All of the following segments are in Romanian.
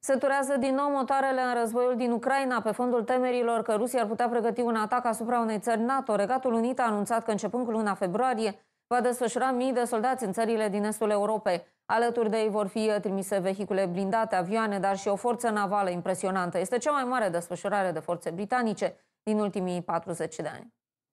Se turează din nou motoarele în războiul din Ucraina pe fondul temerilor că Rusia ar putea pregăti un atac asupra unei țări NATO. Regatul Unit a anunțat că începând cu luna februarie va desfășura mii de soldați în țările din estul Europei. Alături de ei vor fi trimise vehicule blindate, avioane, dar și o forță navală impresionantă. Este cea mai mare desfășurare de forțe britanice din ultimii 40 de ani.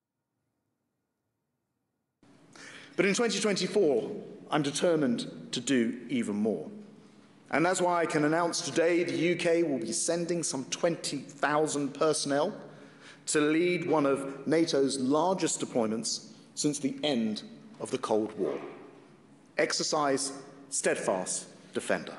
But in 2024, I'm determined to do even more. And that's why I can announce today the UK will be sending some 20,000 personnel to lead one of NATO's largest deployments since the end of the Cold War. Exercise Steadfast Defender.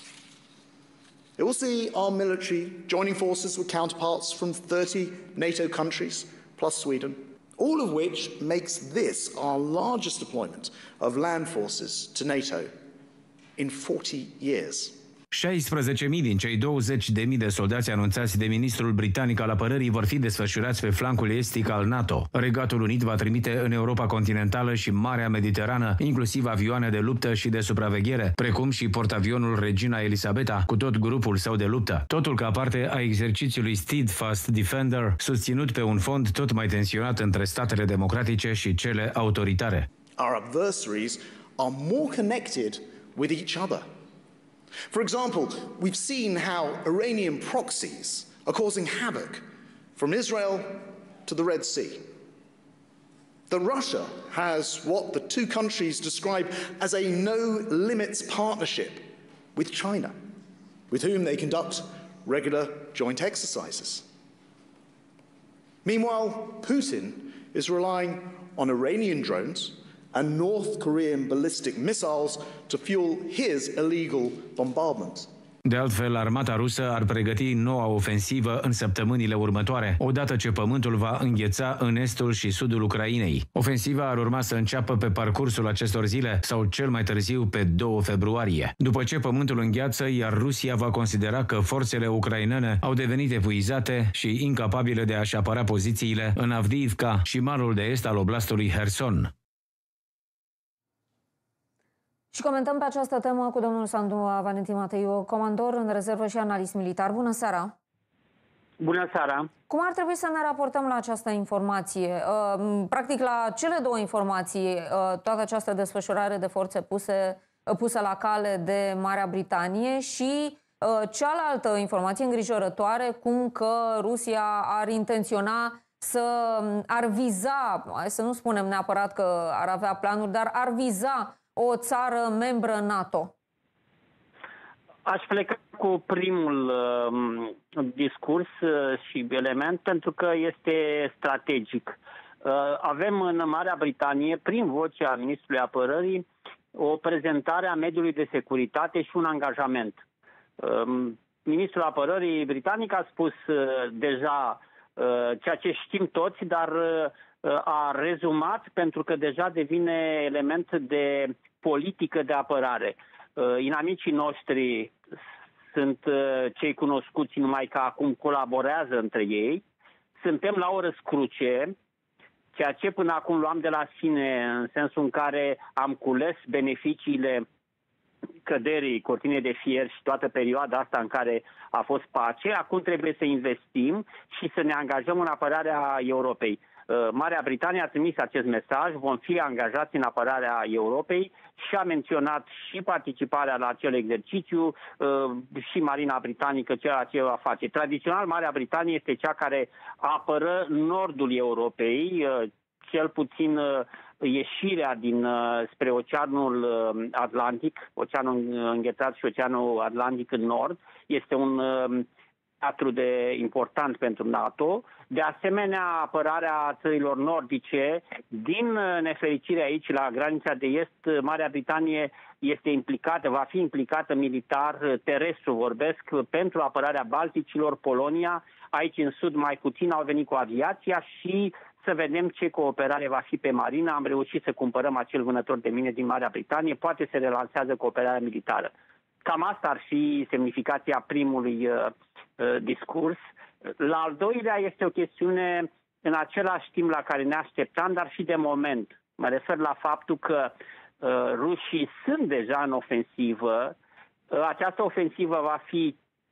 It will see our military joining forces with counterparts from 30 NATO countries plus Sweden, all of which makes this our largest deployment of land forces to NATO in 40 years. 16.000 din cei 20.000 de soldați anunțați de ministrul britanic al apărării vor fi desfășurați pe flancul estic al NATO. Regatul Unit va trimite în Europa continentală și Marea Mediterană, inclusiv avioane de luptă și de supraveghere, precum și portavionul Regina Elisabeta, cu tot grupul său de luptă. Totul ca parte a exercițiului Steadfast Defender, susținut pe un fond tot mai tensionat între statele democratice și cele autoritare. Our adversaries are more connected with each other. For example, we've seen how Iranian proxies are causing havoc from Israel to the Red Sea. That Russia has what the two countries describe as a no-limits partnership with China, with whom they conduct regular joint exercises. Meanwhile, Putin is relying on Iranian drones and North Korean ballistic missiles to fuel his illegal bombardment. De altfel, armata rusă ar pregăti noua ofensivă în săptămânile următoare, odată ce pământul va îngheța în estul și sudul Ucrainei. Ofensiva ar urma să înceapă pe parcursul acestor zile sau cel mai târziu pe 2 februarie. După ce pământul îngheață, iar Rusia va considera că forțele ucrainene au devenit epuizate și incapabile de a-și apăra pozițiile în Avdiivka și malul de est al oblastului Herson. Și comentăm pe această temă cu domnul Sandu Valentin Mateiu, comandor în rezervă și analist militar. Bună seara! Bună seara! Cum ar trebui să ne raportăm la această informație? Practic la cele două informații, toată această desfășurare de forțe pusă la cale de Marea Britanie și cealaltă informație îngrijorătoare, cum că Rusia ar intenționa ar viza, să nu spunem neapărat că ar avea planuri, dar ar viza o țară membră NATO. Aș pleca cu primul discurs și element pentru că este strategic. Avem în Marea Britanie, prin vocea Ministrului Apărării, o prezentare a mediului de securitate și un angajament. Ministrul Apărării britanic a spus deja ceea ce știm toți, dar a rezumat pentru că deja devine element de politică de apărare. Inamicii noștri sunt cei cunoscuți numai că acum colaborează între ei. Suntem la o răscruce, ceea ce până acum luam de la sine, în sensul în care am cules beneficiile căderii cortinei de fier și toată perioada asta în care a fost pace. Acum trebuie să investim și să ne angajăm în apărarea Europei. Marea Britanie a trimis acest mesaj, vom fi angajați în apărarea Europei și a menționat și participarea la acel exercițiu și Marina Britanică ceea ce va face. Tradițional, Marea Britanie este cea care apără nordul Europei, cel puțin ieșirea spre Oceanul Atlantic, Oceanul Înghețat și Oceanul Atlantic în nord, este un teatru important pentru NATO. De asemenea, apărarea țărilor nordice, din nefericire aici, la granița de est, Marea Britanie este implicată, va fi implicată militar, terestru vorbesc, pentru apărarea Balticilor, Polonia. Aici în sud mai puțin au venit cu aviația și să vedem ce cooperare va fi pe marină. Am reușit să cumpărăm acel vânător de mine din Marea Britanie, poate se relansează cooperarea militară. Cam asta ar fi semnificația primului discurs. La al doilea este o chestiune în același timp la care ne așteptam, dar și de moment. Mă refer la faptul că rușii sunt deja în ofensivă. Această ofensivă va fi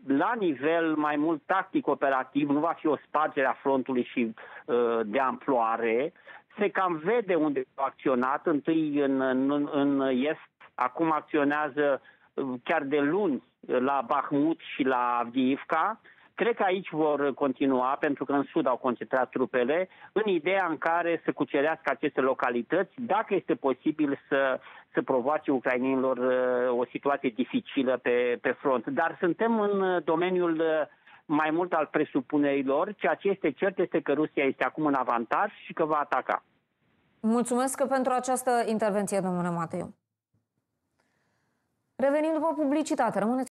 la nivel mai mult tactic-operativ, nu va fi o spargere a frontului și de amploare. Se cam vede unde a acționat, întâi în est, acum acționează chiar de luni la Bahmut și la Avdiivka. Cred că aici vor continua, pentru că în sud au concentrat trupele, în ideea în care să cucerească aceste localități, dacă este posibil să provoace ucrainenilor o situație dificilă pe front. Dar suntem în domeniul mai mult al presupunerilor. Ceea ce este cert este că Rusia este acum în avantaj și că va ataca. Mulțumesc pentru această intervenție, domnule Mateiu. Revenim după publicitate. Rămâneți